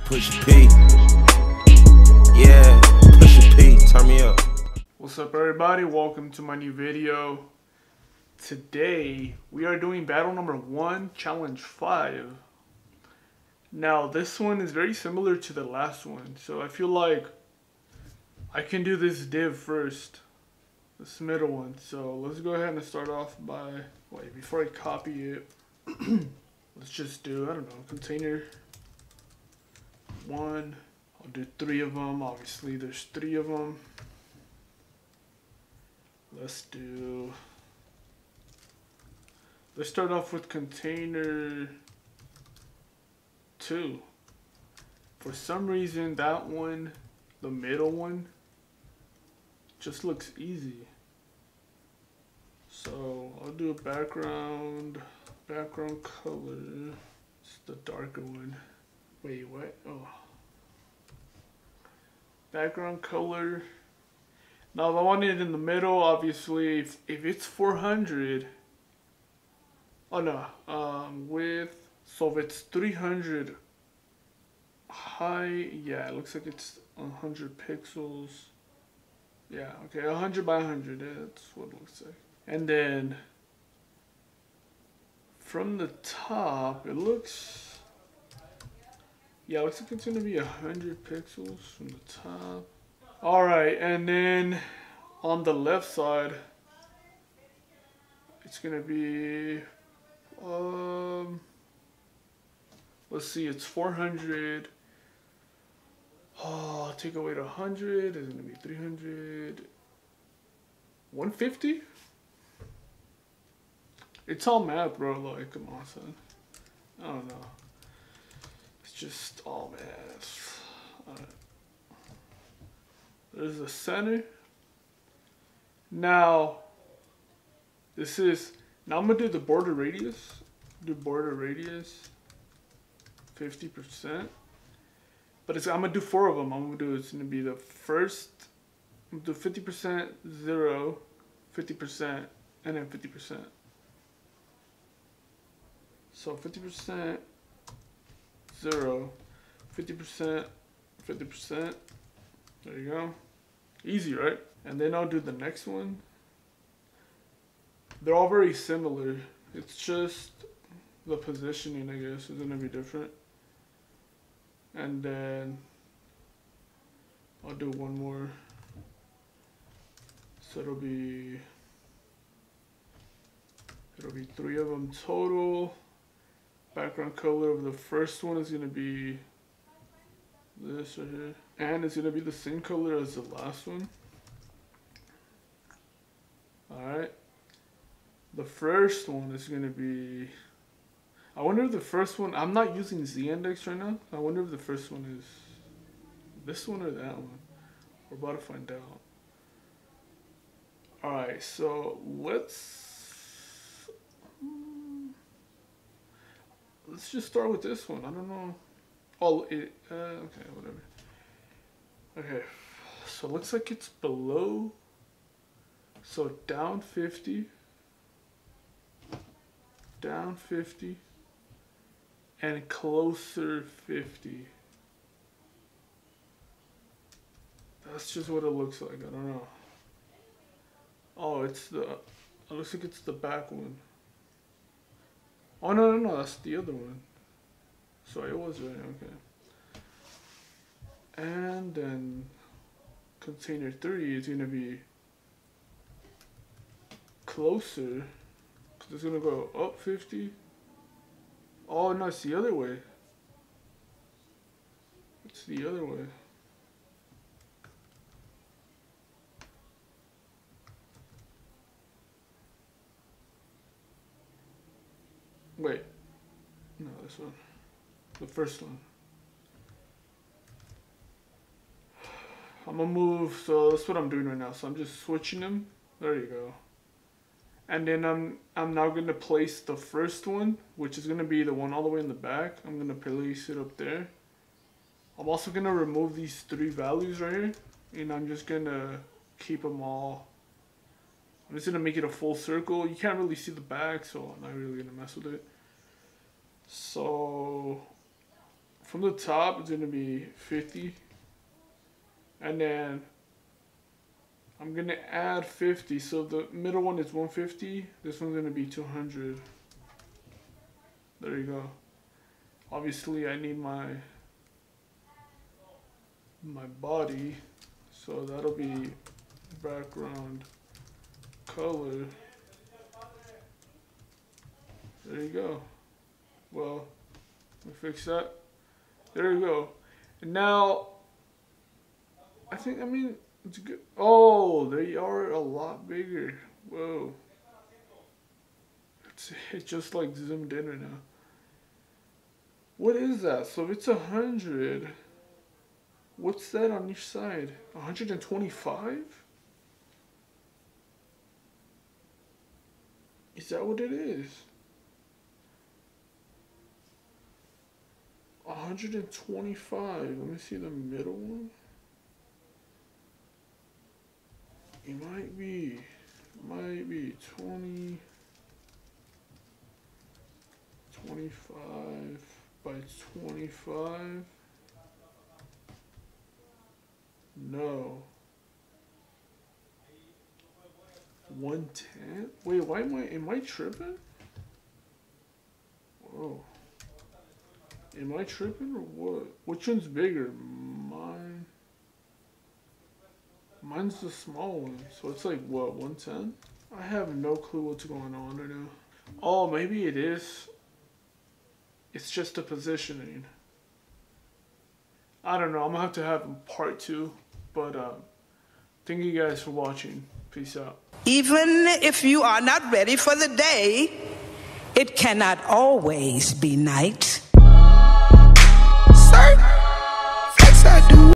Push P. Yeah, Push P, turn me up. What's up everybody, welcome to my new video. Today we are doing battle number 1, challenge 5. Now this one is very similar to the last one, so I feel like I can do this div first, this middle one. So let's go ahead and start off by, wait, before I copy it, let's just do, I don't know, container 1. I'll do 3 of them, obviously there's 3 of them. Let's start off with container 2. For some reason that one, the middle one, just looks easy. So I'll do a background color. It's the darker one. Wait, what? Oh. Background color. Now if I want it in the middle, obviously if it's 400, oh no, width, so if it's 300 high, yeah, it looks like it's 100 pixels. Yeah, okay, 100 by 100, that's what it looks like. And then from the top, it looks, yeah, it looks like it's gonna be 100 pixels from the top. Alright, and then on the left side, it's gonna be, let's see, it's 400. Oh, take away the 100, it's gonna be 300. 150? It's all math, bro, like, come on, son. I don't know. It's just all math. Alright. There's the center. Now I'm gonna do the border radius. Do border radius 50%. But I'm gonna do 4 of them. It's gonna be the first, I'm gonna do 50%, 0, 50%, and then 50%. So 50%, 0, 50%, 50%. There you go. Easy, right? And then I'll do the next one. They're all very similar. It's just the positioning, I guess, is gonna be different. And then I'll do one more. So it'll be 3 of them total. Background color of the first one is gonna be this right here, and it's gonna be the same color as the last one. Alright, the first one is gonna be, I wonder if the first one, I'm not using Z-index right now, I wonder if the first one is this one or that one. We're about to find out. Alright, so let's just start with this one. I don't know. Oh, okay, whatever. Okay, so it looks like it's below. So down 50, and closer 50. That's just what it looks like. I don't know. Oh, it looks like it's the back one. Oh no, that's the other one. So it was right, okay. And then container 3 is gonna be closer, because it's gonna go up 50. Oh no, it's the other way. It's the other way. Wait, no, this one. The first one. I'm gonna move, so that's what I'm doing right now. So I'm just switching them. There you go. And then I'm now gonna place the first one, which is gonna be the one all the way in the back. I'm gonna place it up there. I'm also gonna remove these 3 values right here, and I'm just gonna keep them all. I'm just gonna make it a full circle. You can't really see the back, so I'm not really gonna mess with it. So from the top, it's gonna be 50. And then I'm gonna add 50. So the middle one is 150. This one's gonna be 200. There you go. Obviously, I need my body, so that'll be background color. There you go. Well, we fix that. There you go. And now, I mean, it's good. Oh, they are a lot bigger. Whoa. It's just like zoomed in right now. What is that? So if it's 100, what's that on each side? 125? Is that what it is? 125. Let me see the middle one. It might be 20, 25 by 25. No. 110? Wait, why am I tripping? Whoa. Am I tripping or what? Which one's bigger? Mine's the small one. So it's like, what, 110? I have no clue what's going on right now. Oh, maybe it is. It's just the positioning. I don't know. I'm going to have a part 2. But thank you guys for watching. Peace out. Even if you are not ready for the day, it cannot always be night.